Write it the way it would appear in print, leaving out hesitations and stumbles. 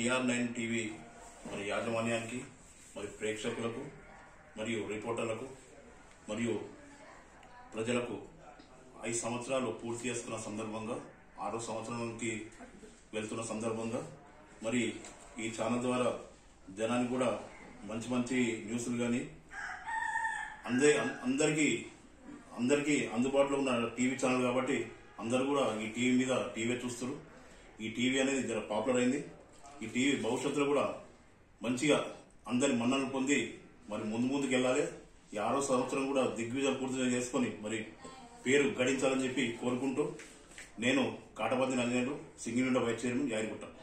TR9 TV మరి యాజమాన్యానికి మరి ప్రేక్షకులకు మరియు రిపోర్టర్లకు మరియు ప్రజలకు 5 సంవత్సరాలు పూర్తి చేసుకున్న సందర్భంగా 6వ సంవత్సరానికి వెళ్తున్న సందర్భంగా మరి ఈ ఛానల్ ద్వారా జనానికి కూడా మంచి మంచి న్యూస్లు కానీ అందరికీ అందుబాటులో ఉన్న టీవీ ఛానల్ కాబట్టి అందరూ కూడా ఈ టీవీ మీద టీవీ చూస్తారు. ఈ టీవీ అనేది జర పాపులర్ అయింది. ఈ టీవీ భవిష్యత్తులో కూడా మంచిగా అందరి మన్ననలు పొంది మరి ముందుకు వెళ్ళాలి. ఈ 6వ సంవత్సరం కూడా దిగ్విజయం పూర్తి చేసుకుని మరి పేరు గడించాలని చెప్పి కోరుకుంటూ నేను కాటపర్తి నందినేడు single window vice chairman Yadagirigutta.